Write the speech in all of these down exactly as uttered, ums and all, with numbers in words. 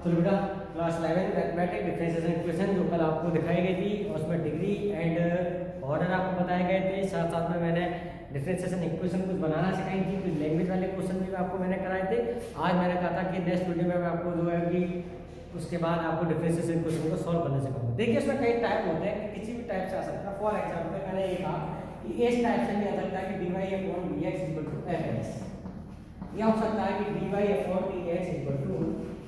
तो बेटा class eleven mathematics differentiation equation जो कल आपको दिखाई गई थी और उसमें डिग्री एंड ऑर्डर आपको बताए गए थे, साथ साथ में मैंने डिफरेंशिएशन इक्वेशन कुछ बनाना सिखाई थी, कुछ लैंग्वेज वाले क्वेश्चन भी आपको मैंने कराए थे। आज मैंने कहा था कि नेक्स्ट वीडियो में मैं आपको जो है कि उसके बाद आपको डिफरेंशिएशन इक्वेशन को सॉल्व करना सिखाऊंगा। देखिए इसमें कई टाइप होते हैं, किसी भी टाइप से आ सकता है। फॉर एग्जाम्पल मैंने ये कहा कि इस टाइप से भी आ सकता है कि d y upon d x equal to f x, या हो सकता है कि d y upon d x equal to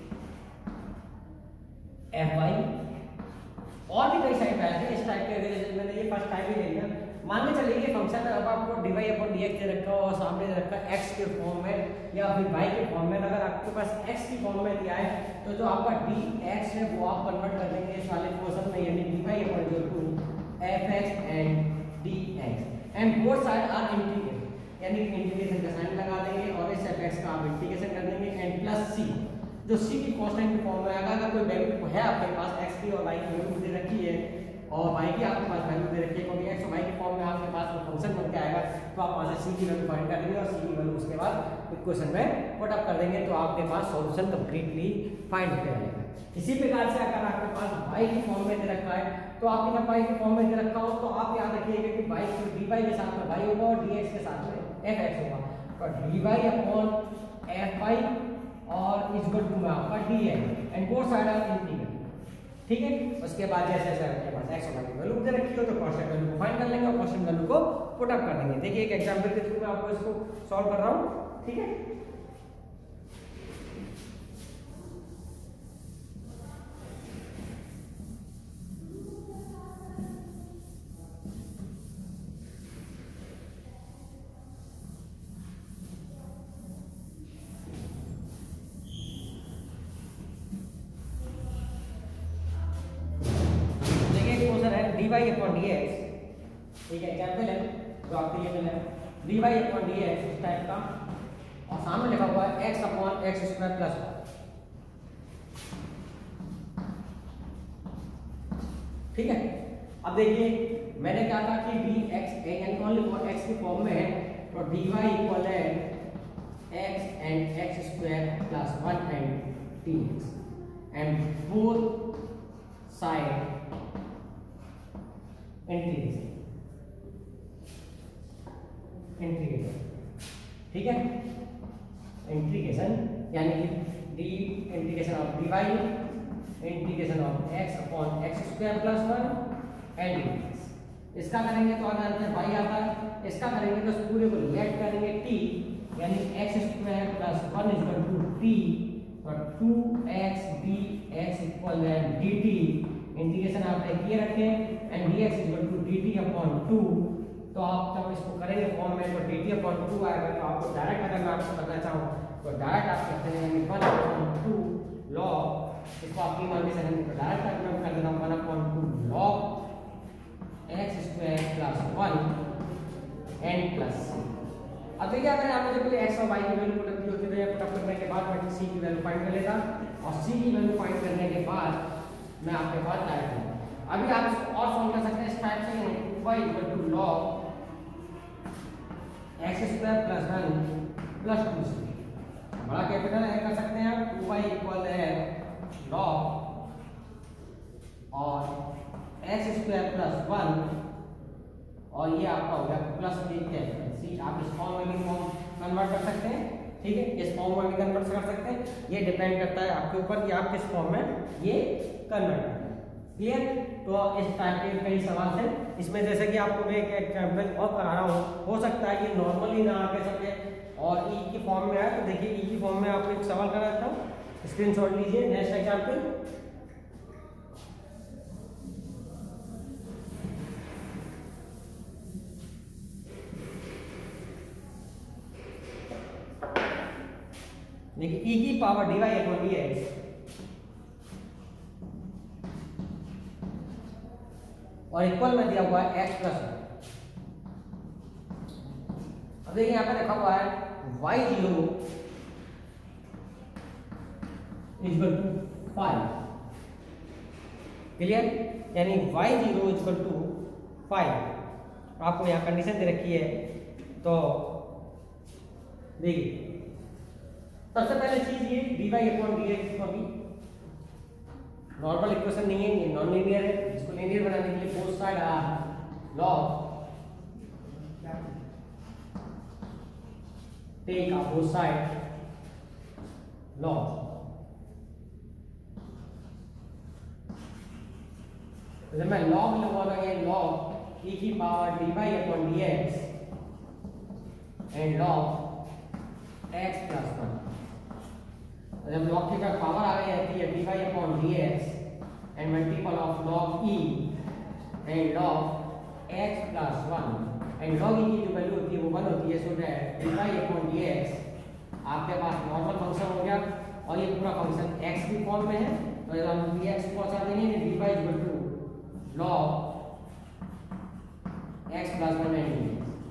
f y, और भी कई सारे टाइप है। इस टाइप के अगर मैंने ये फर्स्ट टाइप ही ले लिया, मान के चलिए ये फंक्शन अब आपको d y upon d x दे रखा हो और सामने दे रखा है एक्स के फॉर्म में या फिर वाई के फॉर्म में। अगर आपके पास एक्स की फॉर्म में दिया है तो जो आपका डी एक्स है वो आप कन्वर्ट कर देंगे इस वाले क्वेश्चन में, यानी d y upon equal to f x and d x and both side are integrated, यानी इंटीग्रेशन का साइन लगा देंगे और इस एफ एक्स का आप इंटीग्रेशन कर देंगे एंड प्लस सी, जो सी की कांस्टेंट की फॉर्म में आएगा। अगर कोई वैल्यू है आपके पास एक्स की और वाई की वैल्यू दे रखी है और वाई की आपके पास वैल्यू दे रखी है, क्योंकि एक्स और वाई की फॉर्म में आपके पास वो फंक्शन बन के आएगा, तो आप वहां से सी की वैल्यू फाइंड कर देंगे और सी की वैल्यू उसके बाद इक्वेशन में पुट अप कर देंगे, तो आपके पास सॉल्यूशन कंप्लीटली फाइंड हो जाएगा। इसी प्रकार से अगर आपके पास वाई की फॉर्म में दे रखा है तो आपके पास वाई की फॉर्म में दे रखा हो तो आप याद रखिएगा कि वाई को डी वाई के साथ में वाई होगा और डी एक्स के साथ में एफ एक्स होगा, तो d y upon f y और इज इक्वल टू में आपका d x and both side are integrated. ठीक है, उसके बाद जैसे जैसे आपके पास एक्स और वाई की वैल्यू दे रखी हो तो कांस्टेंट वैल्यू को फाइंड कर लेंगे और कांस्टेंट वैल्यू को पुट अप कर देंगे। देखिए एक एग्जांपल के थ्रू मैं आपको इसको सॉल्व कर रहा हूं। ठीक है, d y upon d x एक एग्जाम्पल है जो आपके लिए मिला है, d y upon d x इस टाइप का और सामने लिखा हुआ है x upon x square plus one. ठीक है, अब देखिए मैंने कहा था कि डी एक्स यानी ओनली एक्स की फॉर्म में है, तो डी वाई इक्वल है x and x square plus one and d x and both side integration integration ठीक है, इंटीग्रेशन यानी d integration of d y integration of x upon x square plus one and d x. इसका करेंगे तो आ जाता है Y आता है, इसका करेंगे तो इस पूरे को लेट करेंगे टी, यानी x square plus one equal to t और two x d x equal है डी टी, इंटीग्रेशन आपने किए रखे and dx equal to dt upon two. तो आप जब इसको करेंगे फॉर्म में तो dt अपॉन टू आएगा, तो आपको डायरेक्ट अगर मैं आपको बताना चाहूँ तो डायरेक्ट आप कहते हैं वन अपॉन टू लॉग, इसको आप की मान के चलेंगे तो डायरेक्ट अगर मैं कर देता हूँ one upon two log x square plus one and plus. अब देखिए अगर यहाँ पे जब एक्स और वाई की वैल्यू पुट अप होती है, पुट अप करने के बाद मैं सी की वैल्यू फाइंड कर लेता और सी की वैल्यू फाइंड करने के बाद मैं आपके पास डायरेक्ट हूँ। अभी आप इसको और सॉल्व कर सकते हैं इस टाइप से, y equal to log x square plus one plus two c, बड़ा कैपिटल है कर सकते हैं आप, टू वाई इक्वल है log और एक्स स्क्वायर प्लस वन और ये आपका हो गया प्लस थ्री कैपिटल सी। आप इस फॉर्म में भी फॉर्म कन्वर्ट कर सकते हैं। ठीक है, इस फॉर्म में भी कन्वर्ट कर सकते हैं, ये डिपेंड करता है आपके ऊपर कि आप किस फॉर्म में ये कन्वर्ट करते हैं। क्लियर, तो इस टाइप के कई सवाल हैं इसमें, जैसे कि आपको मैं एक एग्जांपल और करा रहा हूँ, हो सकता है कि नॉर्मली ना आके सके और ई की फॉर्म में आए, तो देखिए ई की फॉर्म में आपको एक सवाल करा था, स्क्रीनशॉट लीजिए। नेक्स्ट एग्जांपल, देखिए ई की power d y upon d x और इक्वल में दिया हुआ है एक्स प्लस वन। अब देखिए यहाँ पे लिखा हुआ है y zero equal to five. Clear, यानी y zero equal to five आपको यहाँ कंडीशन दे रखी है। तो देखिए सबसे पहले चीज ये d y upon d x को भी नॉर्मल इक्वेशन नहीं है, ये नॉन लीनियर है। इसको लीनियर बनाने के लिए both side are log, take a both side log. जब मैं लॉग लगवाऊंगा ये लॉग e की power dy upon dx and log x plus one. जब लॉग की पावर आ गई आती है dy upon dx and multiple of log e and log x plus one and log e की जो वैल्यू होती है वो वन होती है, so that dy upon dx आपके पास नॉर्मल फंक्शन हो गया और ये पूरा फंक्शन x की फॉर्म में है। तो जब हम dx को पहुंचा देंगे dy equal to log x plus one and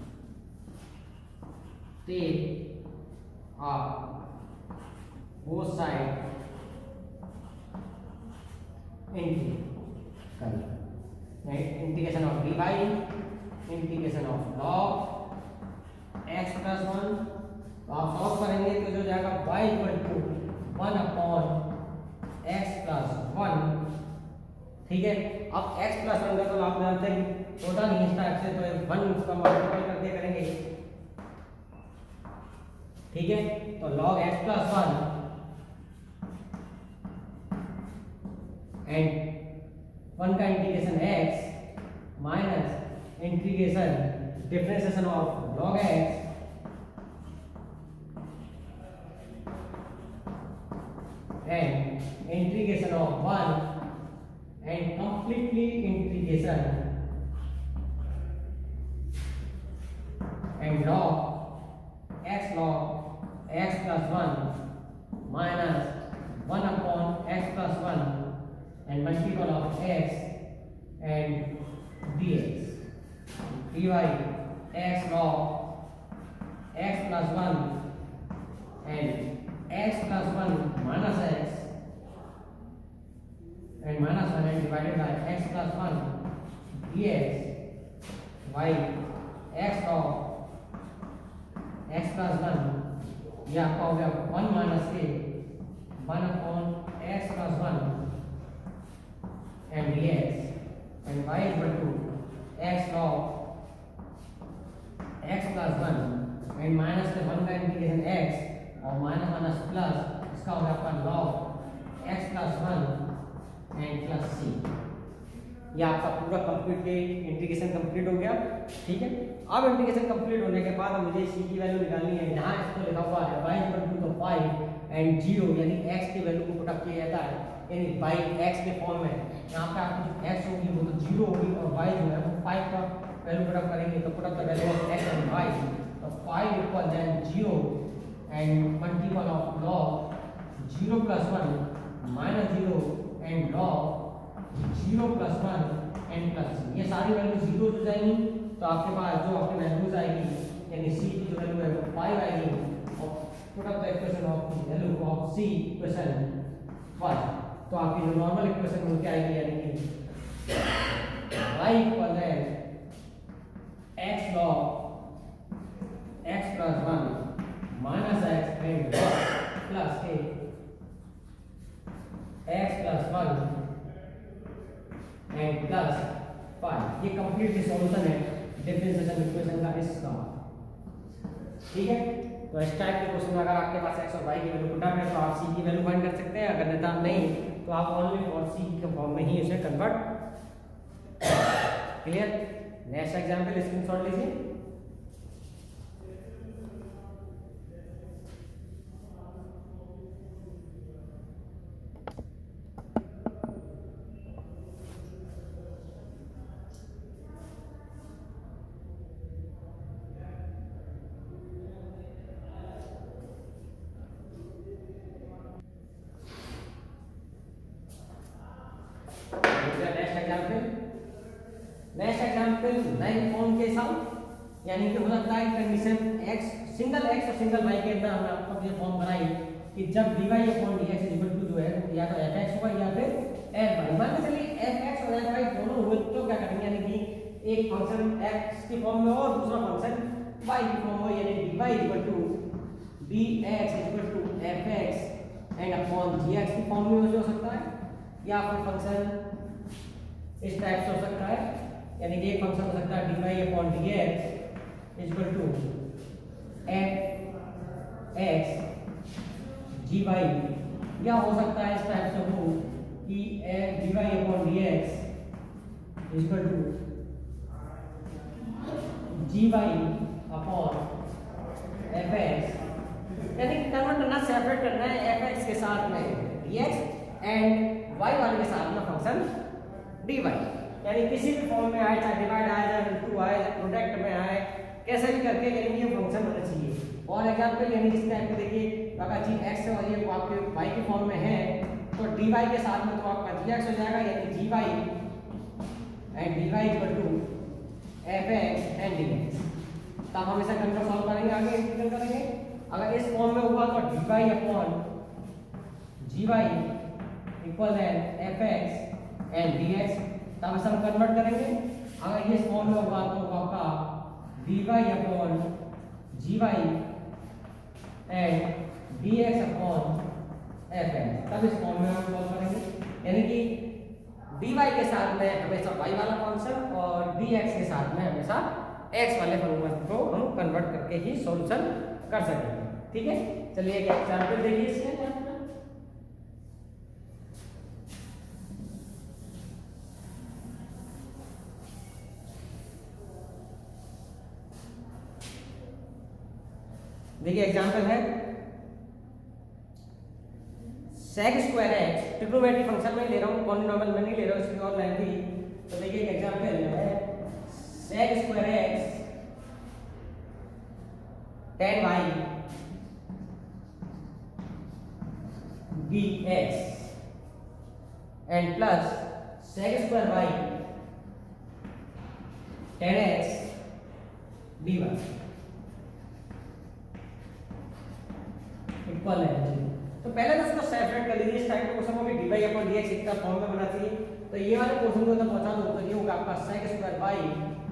take both side integration of dy integration of log x plus one. तो आप सॉल्व करेंगे तो जो जाएगा y equal to one upon x plus one. ठीक है, अब x प्लस वन का तो आप जानते हैं छोटा नहीं इस टाइप से, तो वन उसका मल्टीप्लाई करके करेंगे। ठीक है, तो log x plus one and one का integration x minus integration differentiation of log x and integration of one and completely integration and log x log x plus one minus one upon x plus one and multiple of x and dx dy x log x plus one and x plus one minus x and minus one and divided by x plus one dx y x log x plus one, ये आपका हो गया one minus के one upon x plus one and dx and y equal to x log x plus one and minus के one का integration x और minus minus plus इसका हो गया आपका log x plus one and plus c. ये आपका पूरा कंप्लीट इंटीग्रेशन कंप्लीट हो गया। ठीक है, अब इंटीग्रेशन कंप्लीट होने के बाद मुझे सी की वैल्यू निकालनी है। यहाँ इसको लिखा हुआ है y equal to five and zero, यानी x की वैल्यू को पुट अप किया जाता है, यानी y x के फॉर्म में। यहाँ पे आपकी x होगी वो तो जीरो होगी और y जो है वो फाइव का वैल्यू पुट अप करेंगे, तो put up the value of x and y। तो five equal then zero and multiple of log zero plus one minus zero and log zero plus one and plus c। ये सारी value zero हो जाएंगी, तो आपके पास जो आपकी values आएगी यानी c की जो वैल्यू है वो फाइव आएगी और put up the equation of value of c equation one. तो आपकी जो नॉर्मल इक्वेशन वो क्या आएगी, यानी कि y इक्वल है x log x plus one minus x and plus के x plus one and plus five. ये कंप्लीट सॉल्यूशन है डिफरेंशिएशन इक्वेशन का इसका। ठीक है, तो इस टाइप के क्वेश्चन में अगर आपके पास एक्स और वाई की वैल्यू पुट अप है तो आप सी की वैल्यू फाइंड कर सकते हैं, अगर नहीं नहीं तो आप ओनली फॉर सी के फॉर्म में ही इसे convert. Clear? Next example screenshot लीजिए। नेक्स्ट एग्जांपल नए फॉर्म के साथ, यानी कि हो सकता है कंडीशन x सिंगल x और सिंगल y के अंदर हमने आपको ये फॉर्म बनाई कि जब dy upon dx equal to जो है या तो fx होगा या फिर fy। मान के चलिए fx और fy दोनों हुए तो क्या करेंगे, यानी कि एक फंक्शन x की फॉर्म में और दूसरा फंक्शन y की फॉर्म में, यानी dy equal to dx equal to fx and upon gx की फॉर्म में हो सकता है। या फिर फंक्शन इस टाइप से हो सकता है, यानी कि एक फंक्शन हो सकता है d y upon d x equal to f x g y, या हो सकता है इस टाइप से हो कि f d y upon d x equal to g y upon f x, यानी कन्वर्ट करना, सेपरेट करना है एफ एक्स के साथ में डी एक्स एंड वाई वाले के साथ में फंक्शन डी वाई, यानी किसी भी फॉर्म में आए, चाहे डिवाइड आए, चाहे इनटू आए, प्रोडक्ट में आए, कैसे भी करके यानी ये फंक्शन होना चाहिए। और एग्जांपल यानी इस टाइप के देखिए आपका जी एक्स और ये आपके वाई के फॉर्म में है, तो डी वाई के साथ में तो आपका जी एक्स हो जाएगा, यानी g y and d y equal to f x and d x. तो आप हमेशा कंट्रोल सॉल्व करेंगे, आगे इंटीग्रल करेंगे। अगर इस फॉर्म में हुआ तो d y upon g y equal है f x and d x, तो हम सब कन्वर्ट करेंगे। अगर ये इस फॉर्म में होगा तो आपका d y upon g y and d x upon f x, तब इस फॉर्म में हम सॉल्व करेंगे, यानी कि डी वाई के साथ में हमेशा वाई वाला फंक्शन और डी एक्स के साथ में हमेशा एक्स वाले फंक्शन को हम कन्वर्ट करके ही सॉल्यूशन कर सकेंगे। ठीक है, चलिए एक एग्जांपल देखिए इसमें। देखिए एग्जांपल है sec square x, trigonometry function में ले रहा हूँ, पॉलिनोमियल में नहीं ले रहा हूँ, इसकी और लेंथी। तो देखिए एक एग्जांपल है sec square x tan y d x and plus sec square y tan x d y equal है। तो पहले तो इसको सेपरेट कर लीजिए, इस टाइप के क्वेश्चन को भी d y upon d x इतना फॉर्म में बना चाहिए। तो ये वाले क्वेश्चन को तो पहुंचा दो, तो ये होगा आपका sec square y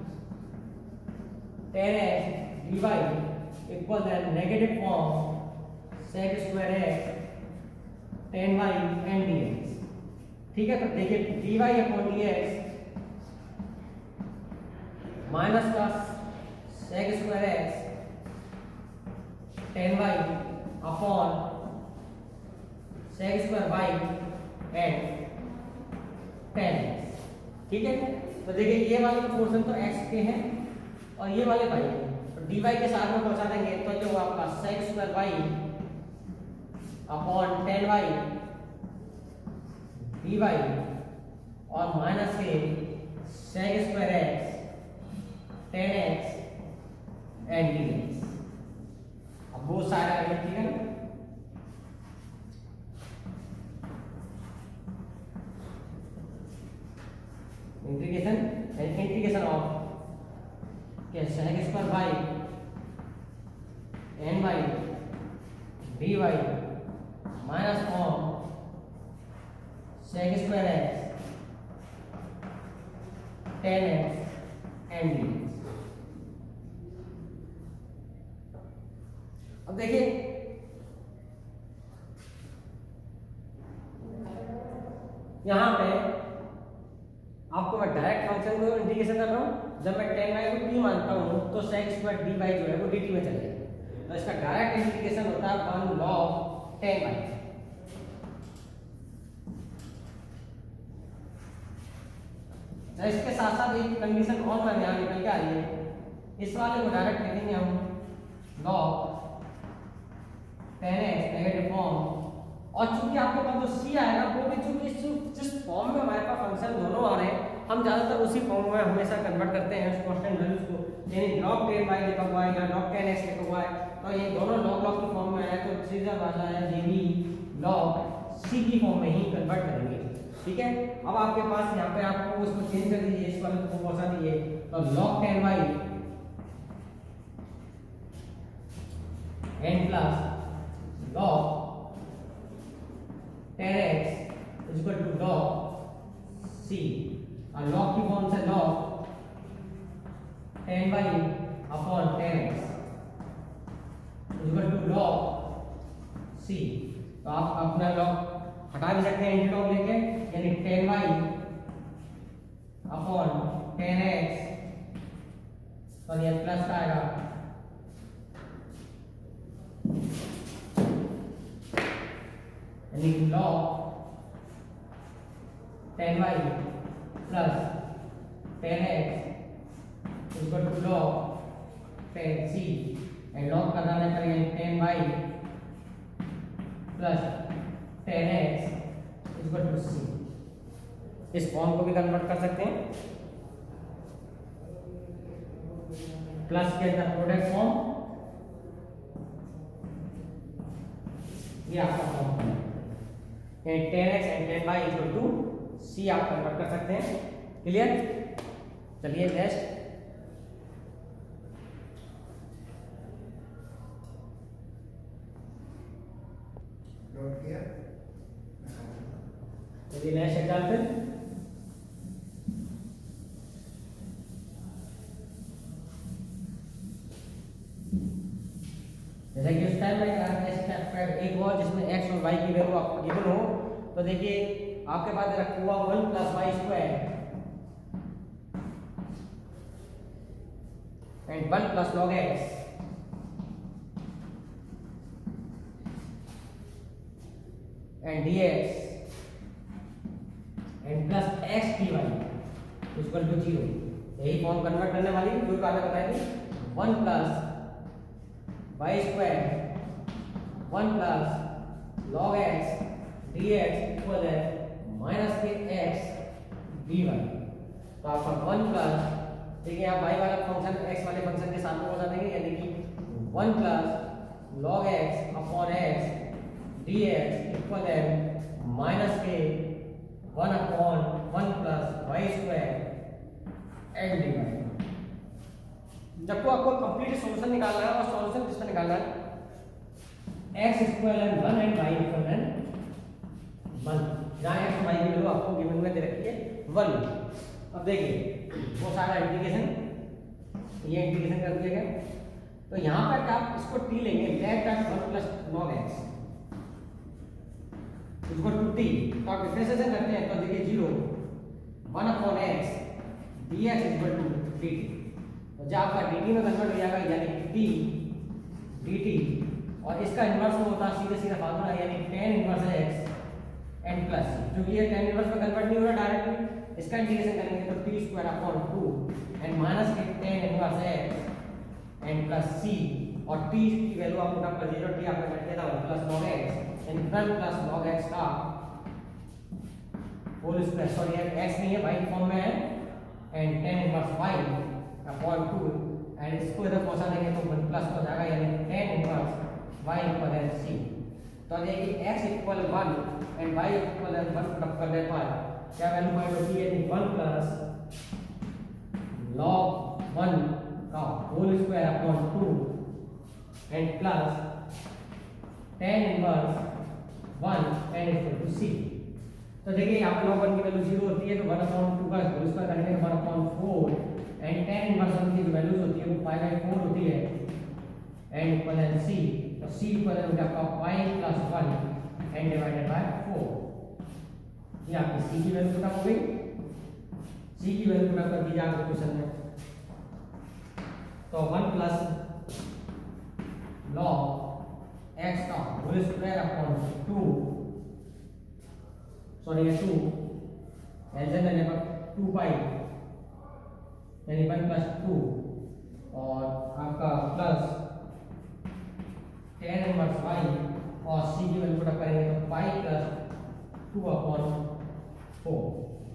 tan x d y equal है negative form sec square x tan y and d x. ठीक है, तो देखिए d y upon d x minus का sec square x tan y upon sec square y and tan x. ठीक है, तो देखिए ये वाले पोर्शन तो एक्स के हैं और ये वाले वाई के, तो डी वाई के साथ में पहुंचा देंगे तो जो आपका sec square y upon tan y d y और माइनस के sec square x tan x and d x. अब बहुत सारे आएंगे, ठीक है ना। इंटीग्रेशन इंटीग्रेशन ऑफ क्या sec square y and y d y minus form sec square x tan x and d x. अब देखिए यहां पे आपको मैं डायरेक्ट फंक्शन को इंटीग्रेशन कर रहा हूं। जब मैं टेन वाई को टी मानता हूं तो सेक स्क्वायर डी वाई जो है वो डी टी में चलेगा, तो इसका डायरेक्ट इंटीग्रेशन होता है वन लॉग टेन वाई। तो इसके साथ साथ एक कंडीशन और मैं यहां निकल के आ रही है, इस वाले को डायरेक्ट लिखेंगे हम log tan x negative form, और चूंकि आपके पास जो सी आएगा वो भी चूंकि जिस फॉर्म में हमारे पास फंक्शन दोनों आ रहे हैं हम ज्यादातर उसी फॉर्म में हमेशा कन्वर्ट करते हैं उस कांस्टेंट वैल्यूज को, यानी लॉग टेन वाई लिखा हुआ है या लॉग टेन एक्स लिखा हुआ है, तो ये दोनों लॉग लॉग की फॉर्म में है, तो सीधा वाला है ये भी लॉग सी की फॉर्म में ही कन्वर्ट करेंगे। ठीक है, अब आपके पास यहाँ पे आपको उसको चेंज कर दीजिए, इस वाले को पहुंचा दीजिए, तो log tan y and plus log tan x is equal to log c, और लॉग की फॉर्म से log tan y upon tan x is equal to log c. तो आप अपना लॉग हटा भी सकते हैं एंटीटॉप लेके, यानी tan y upon tan x, तो ये प्लस का आएगा यानी log tan y plus tan x equal to log tan c, and log करना है tan y plus tan x equal to c. इस फॉर्म को भी कन्वर्ट कर सकते हैं प्लस के अंदर प्रोडक्ट फॉर्म, ये आपका फॉर्म है tan x and tan y equal to c, आप कन्वर्ट कर सकते हैं। क्लियर? चलिए नेक्स्ट, चलिए नेक्स्ट एग्जांपल। जैसे कि उस टाइम में एक और जिसमें एक्स और वाई की वैल्यू आपको गिवन हो, तो देखिए आपके पास रखा हुआ one plus y square and one plus log x and d x and plus x d y equal to zero. यही फॉर्म कन्वर्ट करने वाली जो बातें बताई थी, one plus y square one plus log x d x equal है minus के x d y. तो आपका वन प्लस, देखिए आप वाई वाला फंक्शन एक्स वाले फंक्शन के सामने हो जाएंगे, यानी कि one plus log x upon x d x equal है माइनस के one upon one plus y square and d y. जब को आपको कंप्लीट सॉल्यूशन निकालना है, और सॉल्यूशन किसका निकालना है, x equal one and y equal one, जहाँ x y की वैल्यू आपको गिवन में दे रखी है वन। अब देखिए वो सारा इंटीग्रेशन, ये इंटीग्रेशन कर दिया गया, तो यहाँ पर आप इसको t लेंगे, left at one plus log x इसको टू टी, तो आप डिफरेंशिएशन करते हैं तो देखिए zero one upon x d x equal to d t, तो जब आपका डी टी में कन्वर्ट हो जाएगा यानी टी डी टी, और इसका इन्वर्स में होता है सीधे सीधा फार्मूला, यानी tan inverse x and plus c, क्योंकि ये टेन इनवर्स में कन्वर्ट नहीं हो रहा डायरेक्टली, इसका इंटीग्रेशन करेंगे तो t square upon two and minus के tan inverse x and plus c, और टी की वैल्यू आप पुट अप कर दीजिए, टी आपने कर दिया था one plus log x and one plus log x का होल स्क्वायर, सॉरी एक्स नहीं है वाई फॉर्म में है, and tan inverse y upon two, and इसको इधर पहुंचा देंगे तो वन प्लस हो जाएगा, यानी टेन इनवर्स y इक्वल है c। तो देखिए x equal one and y equal है वन पुट अप करने पर क्या वैल्यू फाइंड होती है, वन प्लस लॉग वन का whole square upon two and plus tan inverse one and equal to c। तो देखिए यहाँ पे लॉग वन की वैल्यू जीरो होती है, तो वन अपॉन टू का होल स्क्वायर करेंगे तो one upon four, and tan inverse one की जो वैल्यूज होती है वो पाई बाई फोर होती है, एंड इक्वल है c, तो c इक्वल है आपका pi plus one and divided by four. ये आपकी c की वैल्यू पुट अप हो गई, c की वैल्यू पुट अप कर दीजिए आपके क्वेश्चन में, तो वन प्लस लॉग x का whole square upon two, sorry ये टू एलजेन लेने पर टू पाई यानी वन प्लस टू, और आपका प्लस टेन इनवर्स वाई, और सी की वैल्यू पुट अप करेंगे तो pi plus two upon four.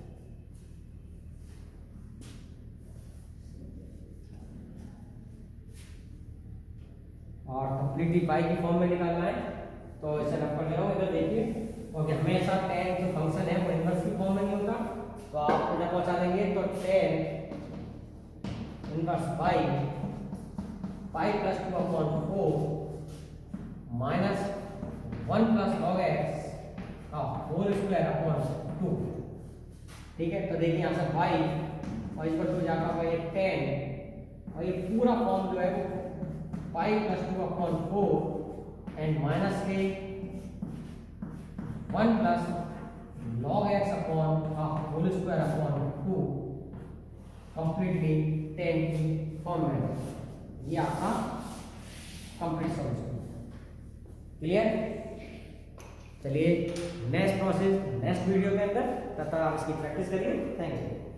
और कंप्लीटली पाई की फॉर्म में निकालना है, तो इसे रख कर ले रहा हूँ, इधर देखिए। ओके, हमेशा टेन जो फंक्शन है वो इनवर्स की फॉर्म में नहीं होता, तो आप इधर पहुंचा देंगे तो tan inverse pi pi plus two upon four minus one plus log x का होल स्क्वायर अपॉन टू। ठीक है, तो देखिए यहाँ से पाई और इस पर टू जाकर होगा ये टेन, और ये पूरा फॉर्म जो है वो pi plus two upon four and minus के one plus log x upon whole square upon two completely tan की फॉर्म में। ये आपका कंप्लीट सॉल्यूशन। क्लियर? चलिए नेक्स्ट प्रोसेस नेक्स्ट वीडियो के अंदर, तब तक आप इसकी प्रैक्टिस करिए। Thank you.